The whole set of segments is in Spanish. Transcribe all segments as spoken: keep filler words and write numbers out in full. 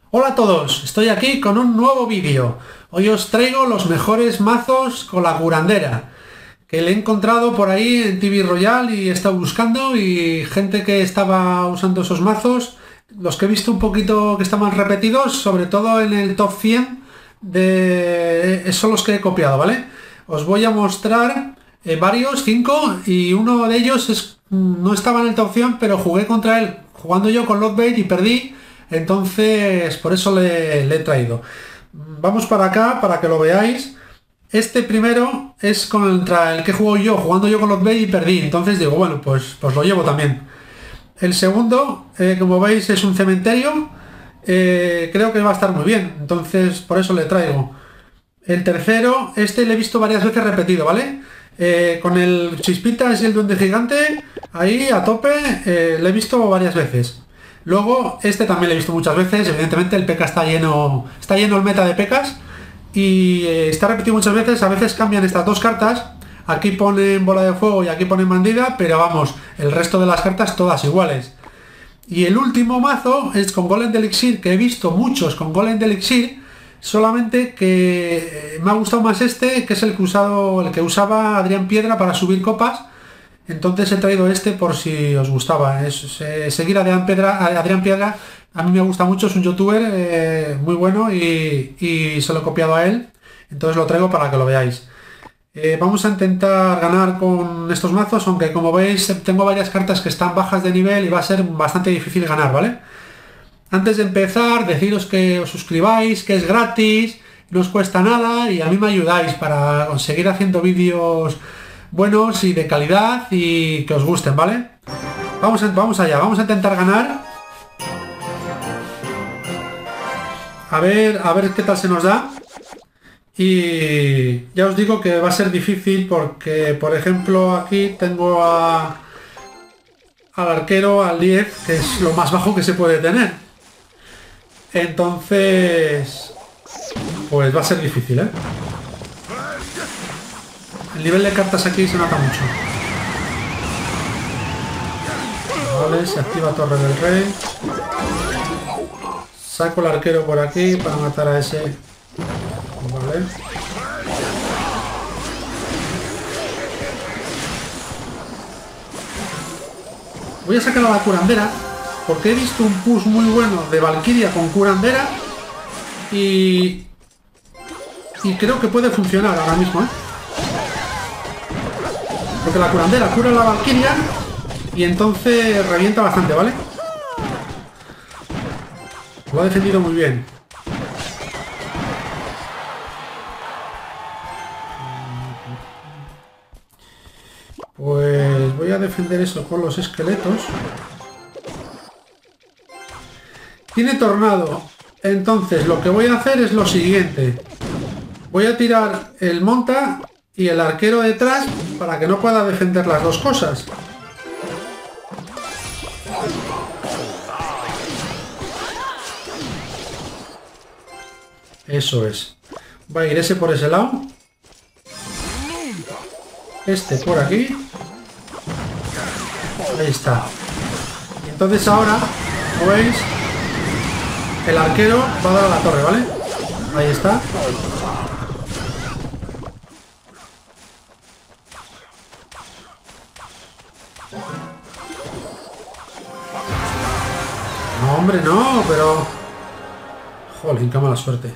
Hola a todos, estoy aquí con un nuevo vídeo. Hoy os traigo los mejores mazos con la curandera, que le he encontrado por ahí en T V Royal y he estado buscando y gente que estaba usando esos mazos, los que he visto un poquito que estaban repetidos, sobre todo en el top cien, de... son los que he copiado, ¿vale? Os voy a mostrar eh, varios, cinco, y uno de ellos es, no estaba en el top cien, pero jugué contra él, jugando yo con Lotbait y perdí. Entonces, por eso le, le he traído. Vamos para acá para que lo veáis. Este primero es contra el que juego yo, jugando yo con los Bay y perdí. Entonces digo, bueno, pues, pues lo llevo también. El segundo, eh, como veis, es un cementerio. Eh, creo que va a estar muy bien. Entonces, por eso le traigo. El tercero, este le he visto varias veces repetido, ¿vale? Eh, con el Chispitas y el Duende Gigante, ahí a tope, eh, le he visto varias veces. Luego, este también lo he visto muchas veces, evidentemente el P K está lleno, está lleno el meta de P Ks y eh, está repetido muchas veces, a veces cambian estas dos cartas, aquí ponen bola de fuego y aquí ponen bandida, pero vamos, el resto de las cartas todas iguales. Y el último mazo es con Golem de Elixir, que he visto muchos con Golem de Elixir, solamente que me ha gustado más este, que es el que, usado, el que usaba Adrián Piedra para subir copas. Entonces he traído este por si os gustaba. Es, eh, seguir a Adrián Piedra, a Adrián Piedra a mí me gusta mucho, es un youtuber eh, muy bueno y, y se lo he copiado a él. Entonces lo traigo para que lo veáis. Eh, vamos a intentar ganar con estos mazos, aunque como veis tengo varias cartas que están bajas de nivel y va a ser bastante difícil ganar, ¿vale? Antes de empezar, deciros que os suscribáis, que es gratis, no os cuesta nada y a mí me ayudáis para conseguir haciendo vídeos buenos y de calidad y que os gusten, ¿vale? Vamos, a, vamos allá, vamos a intentar ganar. A ver, a ver qué tal se nos da. Y ya os digo que va a ser difícil porque, por ejemplo, aquí tengo a, al arquero, al diez, que es lo más bajo que se puede tener. Entonces, pues va a ser difícil, ¿eh? El nivel de cartas aquí se nota mucho. Vale, se activa Torre del Rey. Saco el arquero por aquí para matar a ese. Vale. Voy a sacar a la curandera porque he visto un push muy bueno de Valkyria con curandera y, y creo que puede funcionar ahora mismo, ¿eh? Porque la curandera cura a la Valkyria y entonces revienta bastante, ¿vale? Lo ha defendido muy bien. Pues voy a defender eso con los esqueletos. Tiene tornado. Entonces lo que voy a hacer es lo siguiente. Voy a tirar el monta y el arquero detrás para que no pueda defender las dos cosas. Eso es. Va a ir ese por ese lado. Este por aquí. Ahí está. Y entonces ahora, como veis, el arquero va a dar a la torre, ¿vale? Ahí está. No, hombre, no, pero... Jolín, qué mala suerte.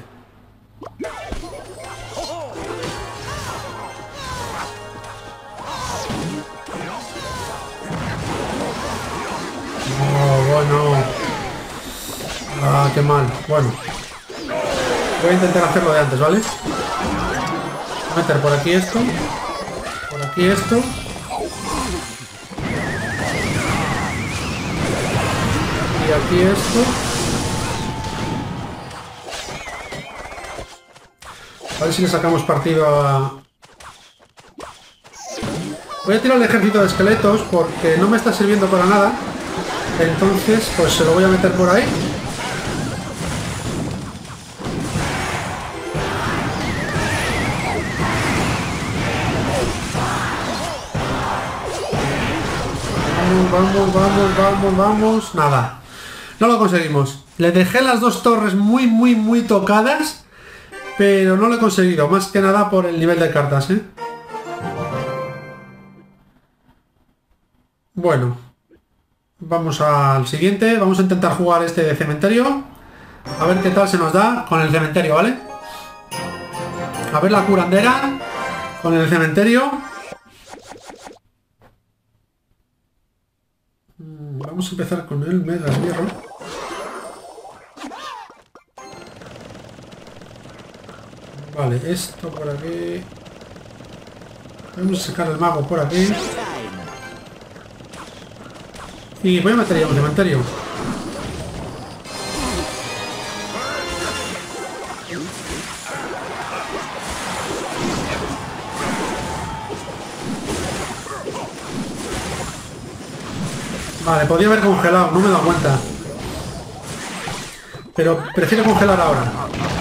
Oh, bueno. Ah, qué mal. Bueno. Voy a intentar hacerlo de antes, ¿vale? Voy a meter por aquí esto. Por aquí esto. Y aquí esto. A ver si le sacamos partido a... Voy a tirar el ejército de esqueletos porque no me está sirviendo para nada. Entonces, pues se lo voy a meter por ahí. Vamos, vamos, vamos, vamos, vamos. Nada. No lo conseguimos. Le dejé las dos torres muy, muy, muy tocadas, pero no lo he conseguido, más que nada por el nivel de cartas, ¿eh? Bueno, vamos al siguiente. Vamos a intentar jugar este de cementerio. A ver qué tal se nos da con el cementerio, ¿vale? A ver la curandera con el cementerio. Vamos a empezar con el mega hierro. Vale, esto por aquí. Vamos a sacar el mago por aquí. Y voy a meter ya un cementerio. Vale, podría haber congelado, no me he dado cuenta. Pero prefiero congelar ahora.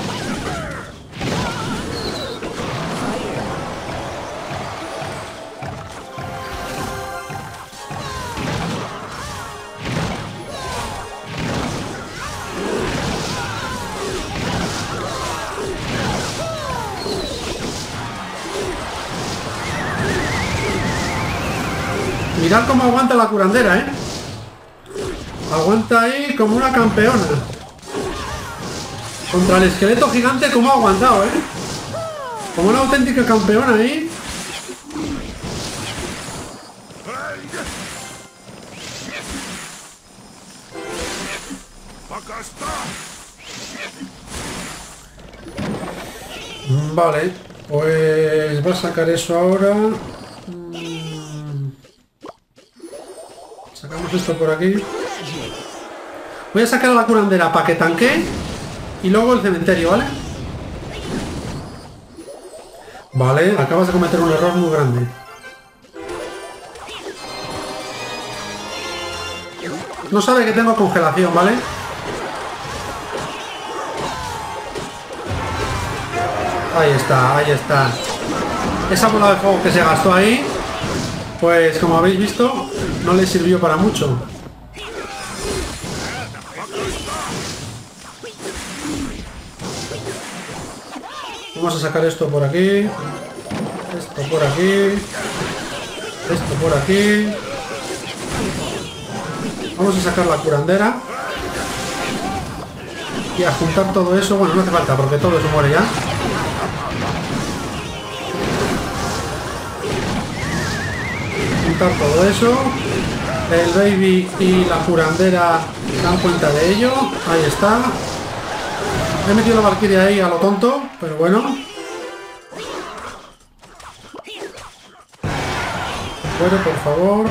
Mirad cómo aguanta la curandera, ¿eh? Aguanta ahí como una campeona. Contra el esqueleto gigante, como ha aguantado, ¿eh? Como una auténtica campeona ahí. Vale, pues va a sacar eso ahora. Sacamos esto por aquí. Voy a sacar a la curandera para que tanquee. Y luego el cementerio, ¿vale? Vale, acabas de cometer un error muy grande. No sabe que tengo congelación, ¿vale? Ahí está, ahí está. Esa bola de fuego que se gastó ahí, pues como habéis visto, no le sirvió para mucho. Vamos a sacar esto por aquí. Esto por aquí. Esto por aquí. Vamos a sacar la curandera. Y a juntar todo eso. Bueno, no hace falta porque todo eso muere ya. Juntar todo eso. El baby y la curandera dan cuenta de ello. Ahí está. He metido la valquiria ahí a lo tonto, pero bueno. Fuera, por favor.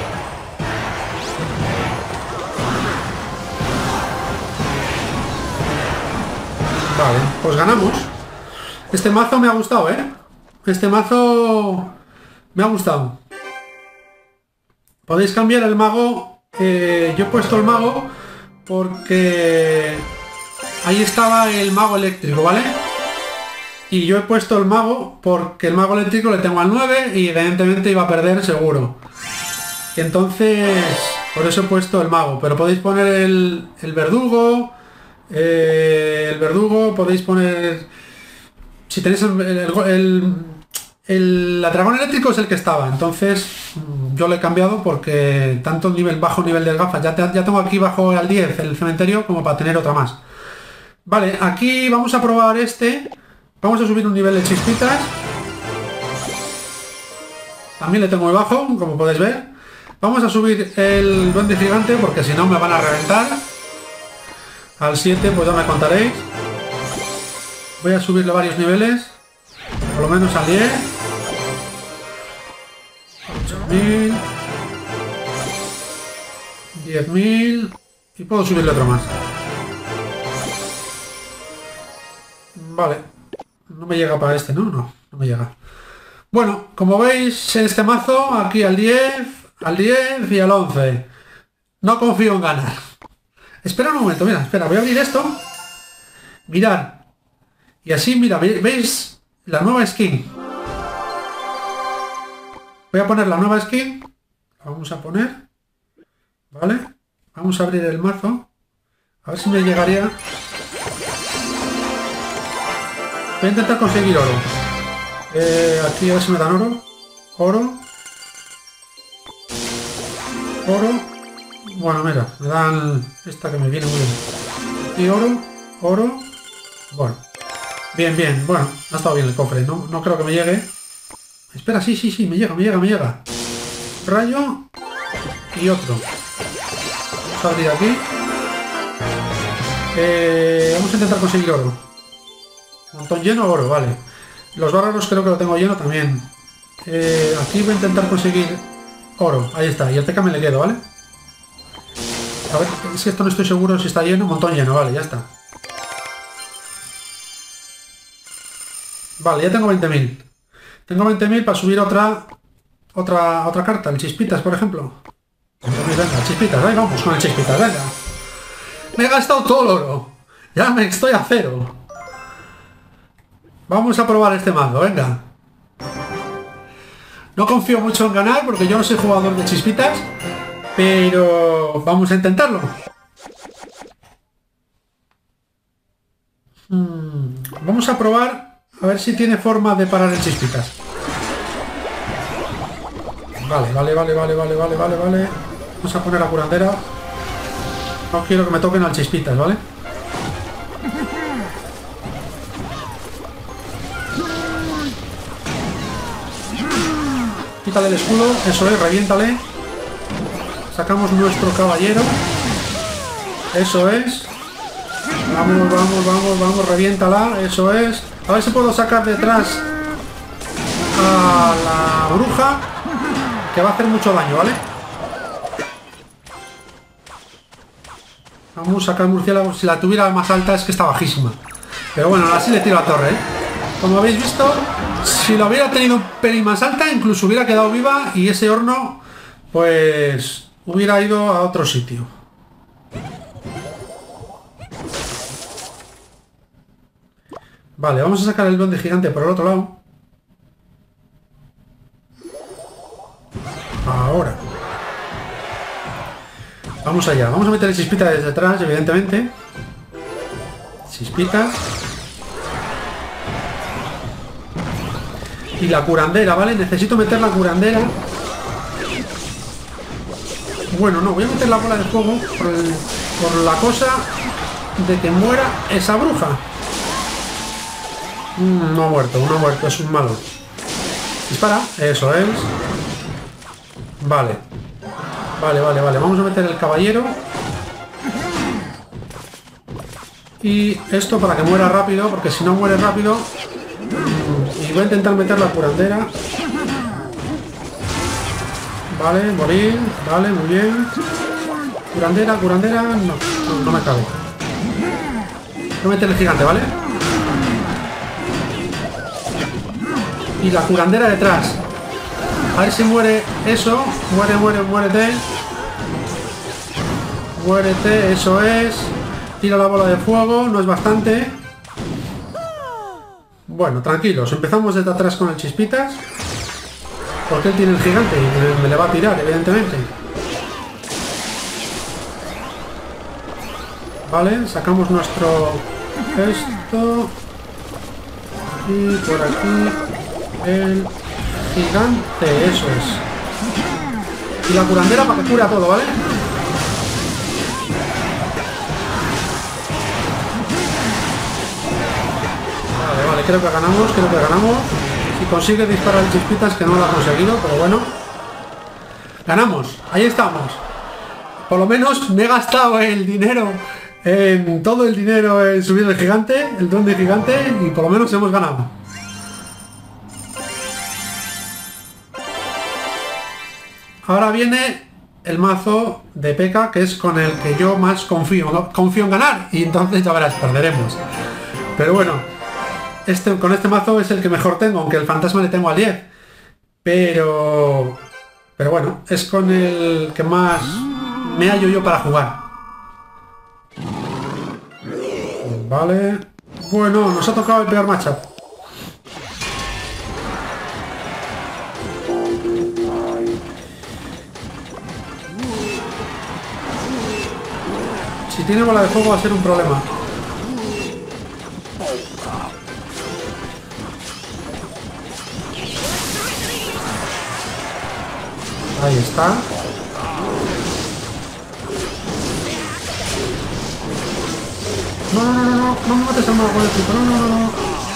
Vale, pues ganamos. Este mazo me ha gustado, ¿eh? Este mazo me ha gustado. Podéis cambiar el mago. Eh, yo he puesto el mago porque ahí estaba el mago eléctrico, ¿vale? Y yo he puesto el mago porque el mago eléctrico le tengo al nueve y evidentemente iba a perder seguro. Entonces, por eso he puesto el mago. Pero podéis poner el, el verdugo. Eh, el verdugo, podéis poner... Si tenéis el, el, el, el la dragón eléctrico es el que estaba. Entonces, yo lo he cambiado porque tanto nivel bajo nivel de gafas. Ya, ya tengo aquí bajo al diez el cementerio como para tener otra más. Vale, aquí vamos a probar este. Vamos a subir un nivel de chispitas. También le tengo muy bajo, como podéis ver. Vamos a subir el duende gigante porque si no me van a reventar. Al siete, pues ya me contaréis. Voy a subirle varios niveles. Por lo menos al diez. ocho mil. diez mil. Y puedo subirle otro más. Vale. No me llega para este, ¿no? No, no me llega. Bueno, como veis, este mazo, aquí al diez, al diez y al once. No confío en ganar. Espera un momento, mira, espera, voy a abrir esto. Mirad. Y así, mira, ¿veis la nueva skin? Voy a poner la nueva skin. La vamos a poner. ¿Vale? Vamos a abrir el mazo. A ver si me llegaría. Voy a intentar conseguir oro. Eh, aquí a ver si me dan oro. Oro. Oro. Bueno, mira, me dan esta que me viene muy bien. Y oro. Oro. Bueno. Bien, bien. Bueno, ha estado bien el cofre, ¿no? No creo que me llegue. Espera, sí, sí, sí, me llega, me llega, me llega. Rayo. Y otro. Vamos a abrir aquí. Eh, vamos a intentar conseguir oro. Montón lleno, oro, vale. Los bárbaros creo que lo tengo lleno también. Eh, aquí voy a intentar conseguir oro. Ahí está. Y el T K me le quedo, ¿vale? A ver, es que esto no estoy seguro si está lleno. Montón lleno, vale, ya está. Vale, ya tengo veinte mil. Tengo veinte mil para subir otra otra otra carta, el Chispitas, por ejemplo. Venga, Chispitas, venga, vamos con el Chispitas, venga. Me he gastado todo el oro. Ya me estoy a cero. Vamos a probar este mazo, venga. No confío mucho en ganar porque yo no soy jugador de Chispitas, pero vamos a intentarlo. Hmm, vamos a probar a ver si tiene forma de parar el Chispitas. Vale, vale, vale, vale, vale, vale, vale, vale. Vamos a poner la curandera. No quiero que me toquen al Chispitas, ¿vale? Quítale el escudo, eso es, reviéntale. Sacamos nuestro caballero. Eso es. Vamos, vamos, vamos, vamos, reviéntala, eso es. A ver si puedo sacar detrás a la bruja, que va a hacer mucho daño, ¿vale? Vamos a sacar murciélago. Si la tuviera más alta es que está bajísima. Pero bueno, así le tiro a torre, ¿eh? Como habéis visto, si la hubiera tenido un pelín más alta, incluso hubiera quedado viva y ese horno, pues, hubiera ido a otro sitio. Vale, vamos a sacar el duende gigante por el otro lado. Ahora. Vamos allá. Vamos a meter el Chispita desde atrás, evidentemente. Chispita. Y la curandera, ¿vale? Necesito meter la curandera. Bueno, no, voy a meter la bola de fuego por, el, por la cosa de que muera esa bruja. Mm, no ha muerto, no ha muerto, es un malo. Dispara, eso es. Vale. Vale, vale, vale. Vamos a meter el caballero. Y esto para que muera rápido, porque si no muere rápido... Y voy a intentar meter la curandera. Vale, morir. Vale, muy bien. Curandera, curandera. No, no, no me cabe. Voy a meter el gigante, ¿vale? Y la curandera detrás. A ver si muere eso. Muere, muere, muérete. Muérete, eso es. Tira la bola de fuego, no es bastante. Bueno, tranquilos, empezamos desde atrás con el Chispitas. Porque él tiene el gigante y me, me le va a tirar, evidentemente. Vale, sacamos nuestro... Esto... Y por aquí... El gigante, eso es. Y la curandera para que cura todo, ¿vale? Vale, vale, creo que ganamos, creo que ganamos. Si consigue disparar el Chispitas, que no lo ha conseguido, pero bueno. Ganamos, ahí estamos. Por lo menos me he gastado el dinero, en todo el dinero en subir el gigante, el duende gigante, y por lo menos hemos ganado. Ahora viene el mazo de P K, que es con el que yo más confío, ¿no? Confío en ganar, y entonces ya verás, perderemos. Pero bueno, este, con este mazo es el que mejor tengo, aunque el fantasma le tengo a diez. Pero... Pero bueno, es con el que más me hallo yo para jugar. Vale. Bueno, nos ha tocado el peor matchup. tiene bola de fuego va a ser un problema. Ahí está. No, no, no, no, no, no me mates al mago con el pico, no, no, no, no.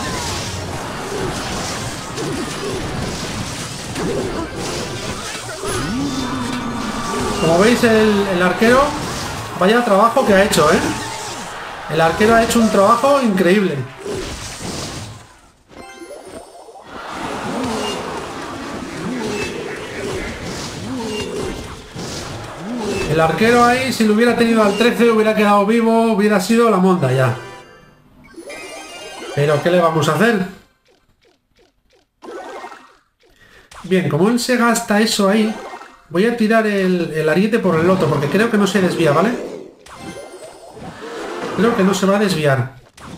Como veis, el, el arquero, vaya trabajo que ha hecho, ¿eh? El arquero ha hecho un trabajo increíble. El arquero ahí, si lo hubiera tenido al trece, hubiera quedado vivo, hubiera sido la monda ya. Pero ¿qué le vamos a hacer? Bien, como él se gasta eso ahí, voy a tirar el, el ariete por el otro, porque creo que no se desvía, ¿vale? Creo que no se va a desviar.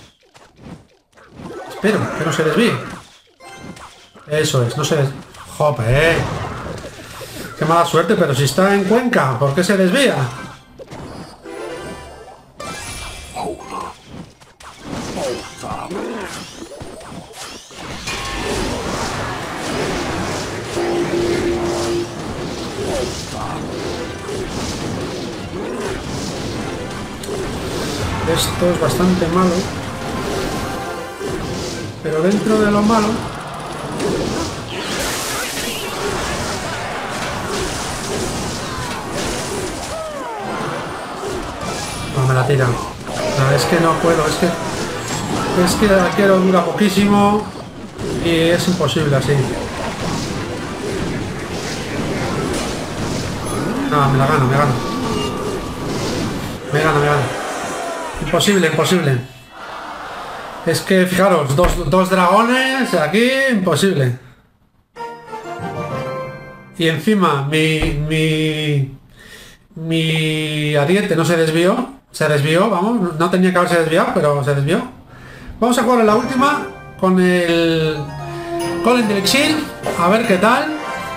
Espero que no se desvíe. Eso es, no se desvía. ¡Jope! ¡Qué mala suerte! Pero si está en Cuenca, ¿por qué se desvía? Esto es bastante malo, pero dentro de lo malo no me la tira. No, es que no puedo, es que es que el arquero dura poquísimo y es imposible así. No, me la gano, me gano. Me gano, me gano. Imposible, imposible. Es que, fijaros, dos, dos dragones aquí, imposible. Y encima, mi, mi, mi ariete no se desvió. Se desvió, vamos, no tenía que haberse desviado, pero se desvió. Vamos a jugar en la última con el con el Elixir, a ver qué tal.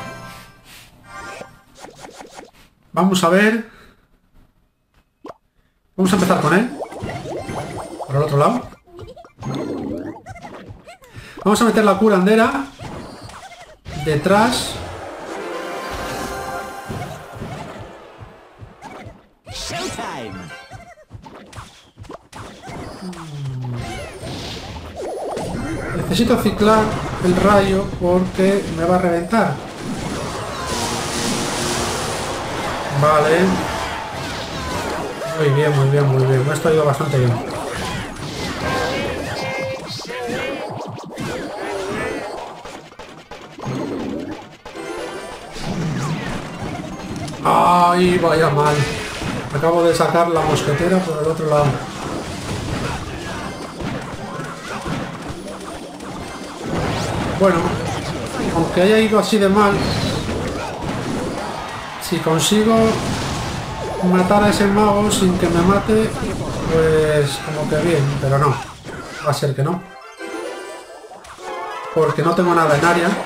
Vamos a ver. Vamos a empezar con él. Por el otro lado. Vamos a meter la curandera detrás. Necesito ciclar el rayo porque me va a reventar. Vale. Muy bien, muy bien, muy bien. Esto ha ido bastante bien. ¡Ay, vaya mal! Acabo de sacar la mosquetera por el otro lado. Bueno, aunque haya ido así de mal, si consigo matar a ese mago sin que me mate, pues como que bien, pero no. Va a ser que no. Porque no tengo nada en área.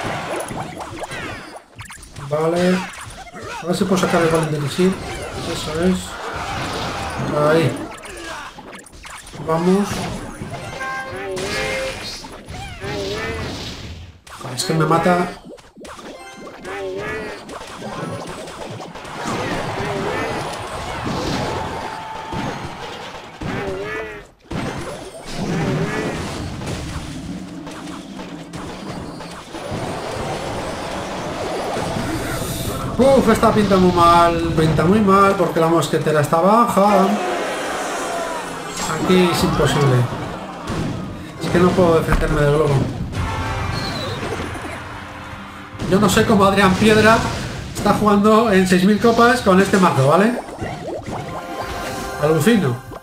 Vale. A ver si puedo sacar el golem de Elixir. Eso es. Ahí. Vamos. Es que me mata. Uf, esta pinta muy mal, pinta muy mal porque la mosquetera está baja. Aquí es imposible. Es que no puedo defenderme del globo. Yo no sé cómo Adrián Piedra está jugando en seis mil copas con este mazo, ¿vale? Alucino.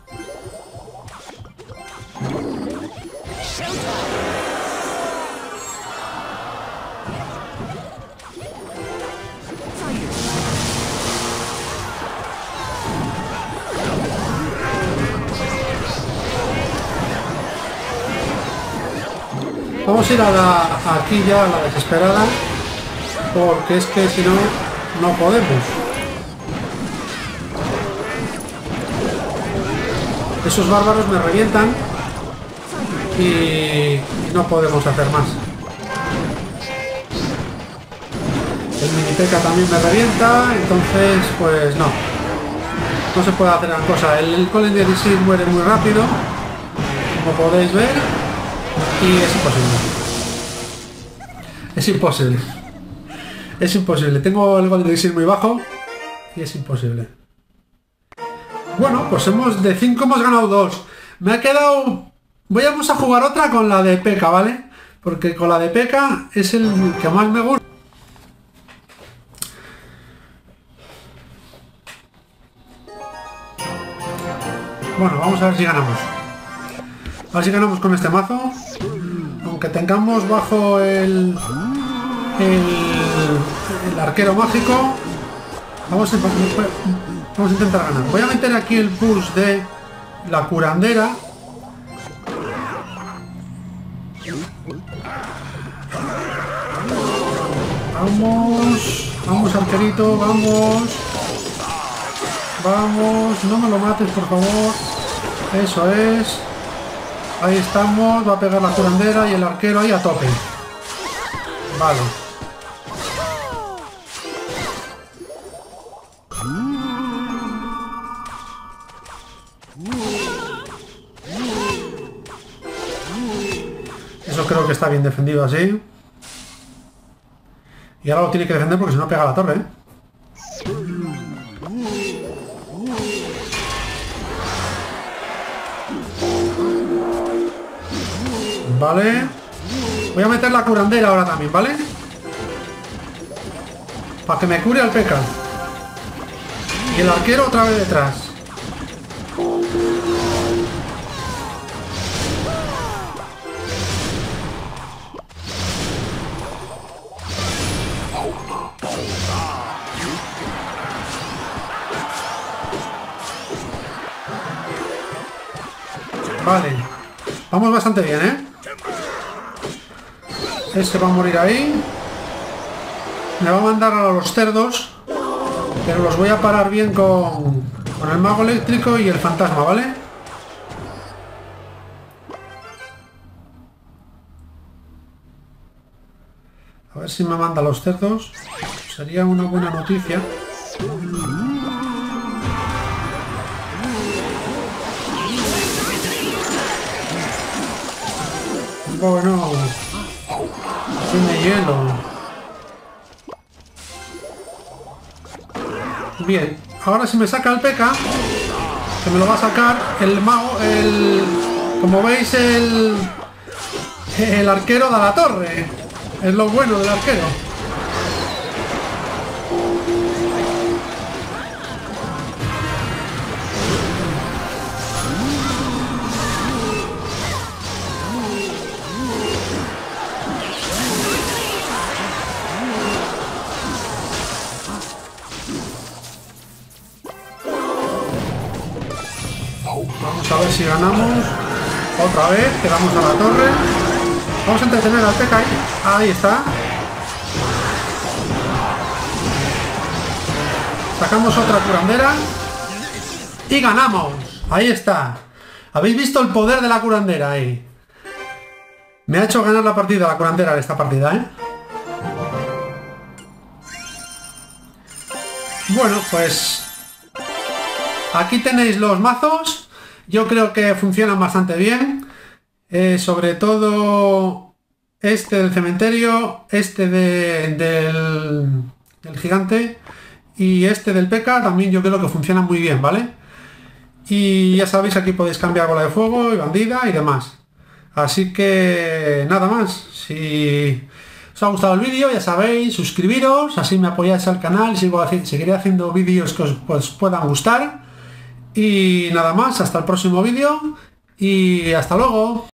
Vamos a ir a la, aquí ya a la desesperada, porque es que si no, no podemos. Esos bárbaros me revientan y no podemos hacer más. El mini P K también me revienta, entonces pues no. No se puede hacer gran cosa. El, el Colin de Elixir muere muy rápido, como podéis ver, y es imposible. Es imposible. Es imposible. Tengo el Golden Elixir muy bajo y es imposible. Bueno, pues hemos de cinco hemos ganado dos. Me ha quedado... Voy a, vamos a jugar otra con la de P K, ¿vale? Porque con la de P K es el que más me gusta. Bueno, vamos a ver si ganamos. A ver si ganamos con este mazo. Aunque tengamos bajo el... El, el arquero mágico. Vamos a, vamos a intentar ganar. Voy a meter aquí el push de la curandera. Vamos, vamos arquerito, vamos. Vamos, no me lo mates por favor. Eso es. Ahí estamos, va a pegar la curandera y el arquero ahí a tope. Vale. Eso creo que está bien defendido así. Y ahora lo tiene que defender porque si no pega la torre, ¿eh? Vale. Voy a meter la curandera ahora también, ¿vale? Para que me cure al P K. Y el arquero otra vez detrás. Vale. Vamos bastante bien, ¿eh? Este va a morir ahí. Me va a mandar a los cerdos. Pero los voy a parar bien con, con el mago eléctrico y el fantasma, ¿vale? A ver si me manda a los cerdos. Sería una buena noticia. Bueno, tiene hielo. Bien, ahora si me saca el P K, que me lo va a sacar el mago, el, como veis el, el arquero da la torre. Es lo bueno del arquero. Vamos a ver si ganamos. Otra vez, quedamos a la torre. Vamos a entretener al P K ahí. Ahí está. Sacamos otra curandera. Y ganamos. Ahí está. ¿Habéis visto el poder de la curandera ahí? Me ha hecho ganar la partida, la curandera de esta partida, ¿eh? Bueno, pues... aquí tenéis los mazos. Yo creo que funcionan bastante bien. Eh, sobre todo este del cementerio, este de, del, del gigante y este del P K también yo creo que funcionan muy bien, ¿vale? Y ya sabéis, aquí podéis cambiar bola de fuego y bandida y demás. Así que nada más. Si os ha gustado el vídeo, ya sabéis, suscribiros, así me apoyáis al canal y sigo haci- seguiré haciendo vídeos que os pues, puedan gustar. Y nada más, hasta el próximo vídeo y hasta luego.